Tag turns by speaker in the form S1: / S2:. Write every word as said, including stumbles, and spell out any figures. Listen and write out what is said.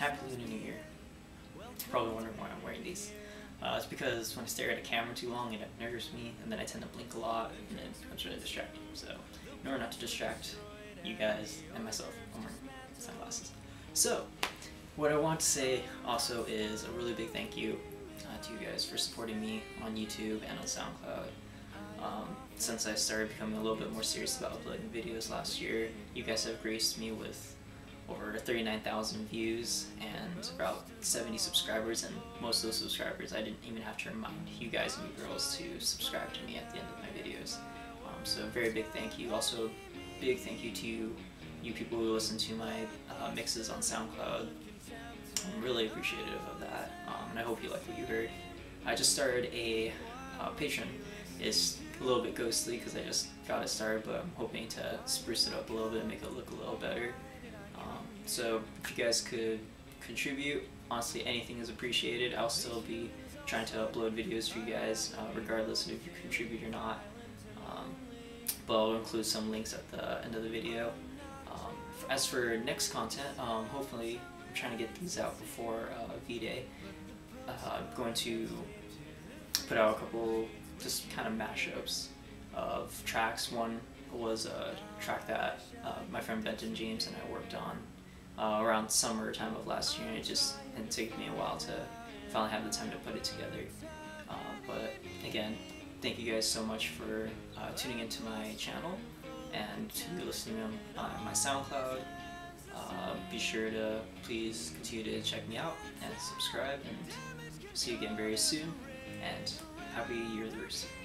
S1: Happy Lunar New Year. Probably wondering why I'm wearing these. Uh, it's because when I stare at a camera too long, it nerves me, and then I tend to blink a lot, and then it becomes really distracting. So, in order not to distract you guys and myself, I'm wearing sunglasses. So, what I want to say also is a really big thank you uh, to you guys for supporting me on YouTube and on SoundCloud. Um, since I started becoming a little bit more serious about uploading videos last year, you guys have graced me with over thirty-nine thousand views and about seventy subscribers, and most of those subscribers I didn't even have to remind you guys and you girls to subscribe to me at the end of my videos. Um, so a very big thank you. Also big thank you to you, you people who listen to my uh, mixes on SoundCloud. I'm really appreciative of that, um, and I hope you like what you heard. I just started a uh, Patreon. It's a little bit ghostly because I just got it started, but I'm hoping to spruce it up a little bit and make it look a little better. Um, so if you guys could contribute, honestly anything is appreciated. I'll still be trying to upload videos for you guys, uh, regardless of if you contribute or not. Um, but I'll include some links at the end of the video. Um, as for next content, um, hopefully I'm trying to get these out before uh, V-Day. Uh, I'm going to put out a couple just kind of mashups of tracks. One was a track that uh, my friend Benton James and I worked on uh, around summertime of last year, and it just had taken me a while to finally have the time to put it together. Uh, but again, thank you guys so much for uh, tuning into my channel and to listening on uh, my SoundCloud. Uh, be sure to please continue to check me out and subscribe, and see you again very soon, and happy Year of the Rooster.